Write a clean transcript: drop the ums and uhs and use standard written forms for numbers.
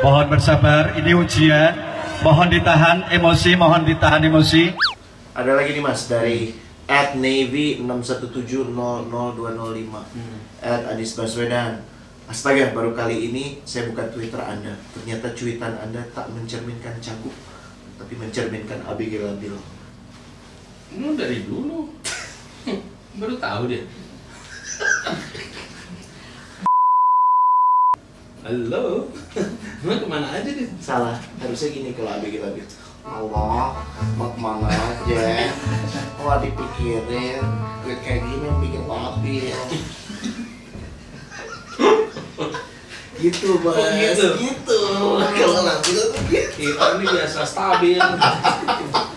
Mohon bersabar, ini ujian. Mohon ditahan emosi. Ada lagi nih Mas dari @navy61700205 @Adis Baswedan. Astaga, baru kali ini saya buka Twitter Anda. Ternyata cuitan Anda tak mencerminkan Cagup, tapi mencerminkan Abigail Labil. Dari dulu. Baru tahu dia. Halo. Emang kemana aja nih? Salah, harusnya gini kalau Abigail Labil. Allah, mau kemana aja? Wah dipikirin, duit kayak gini yang bikin Labil. Gitu Mas, gitu. Kalau Labil tuh gitu. Kita ini biasa stabil.